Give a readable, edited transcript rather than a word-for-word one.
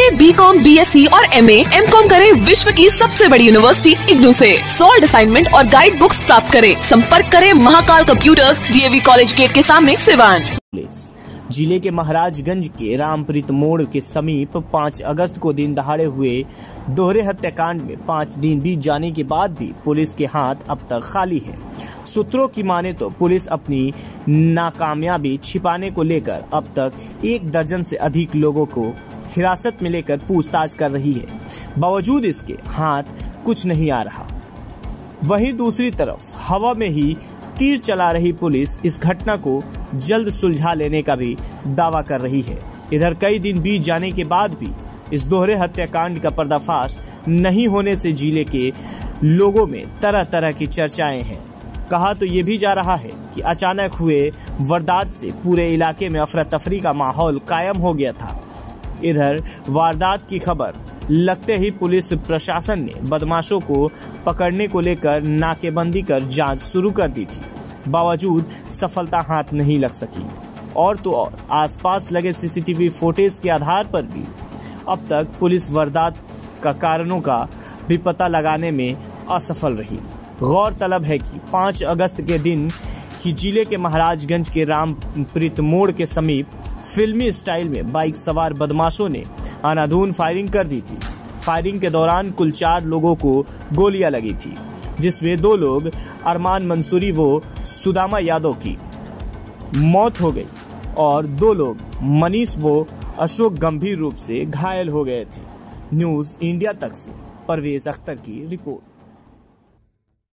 BA, BCom, BSc और MA, MCom करें विश्व की सबसे बड़ी यूनिवर्सिटी इग्नू से। सॉल्ड असाइनमेंट और गाइड बुक्स प्राप्त करें। संपर्क करें Mahakal computers, DAV college gate के सामने, सिवान। जिले के महाराजगंज के रामप्रीत मोड़ के समीप 5 अगस्त को दिन दहाड़े हुए दोहरे हत्याकांड में 5 दिन बीत जाने के बाद भी पुलिस के हाथ अब तक खाली है। सूत्रों की माने तो पुलिस अपनी नाकामयाबी छिपाने को लेकर अब तक 1 दर्जन से अधिक लोगों को हिरासत में लेकर पूछताछ कर रही है। बावजूद इसके हाथ कुछ नहीं आ रहा। वहीं दूसरी तरफ हवा में ही तीर चला रही पुलिस इस घटना को जल्द सुलझा लेने का भी दावा कर रही है। इधर कई दिन बीत जाने के बाद भी इस दोहरे हत्याकांड का पर्दाफाश नहीं होने से जिले के लोगों में तरह तरह की चर्चाएं हैं। कहा तो ये भी जा रहा है कि अचानक हुए वारदात से पूरे इलाके में अफरा तफरी का माहौल कायम हो गया था। इधर वारदात की खबर लगते ही पुलिस प्रशासन ने बदमाशों को पकड़ने को लेकर नाकेबंदी कर जांच शुरू कर दी थी। बावजूद सफलता हाथ नहीं लग सकी। और तो और आसपास लगे CCTV फुटेज के आधार पर भी अब तक पुलिस वारदात का कारणों का भी पता लगाने में असफल रही। गौरतलब है कि 5 अगस्त के दिन ही जिले के महाराजगंज के रामप्रीत मोड़ के समीप फिल्मी स्टाइल में बाइक सवार बदमाशों ने अंधाधुंध फायरिंग कर दी थी। फायरिंग के दौरान कुल 4 लोगों को गोलियां लगी थी, जिसमें 2 लोग अरमान मंसूरी व सुदामा यादव की मौत हो गई और 2 लोग मनीष व अशोक गंभीर रूप से घायल हो गए थे। न्यूज़ इंडिया तक से परवेज अख्तर की रिपोर्ट।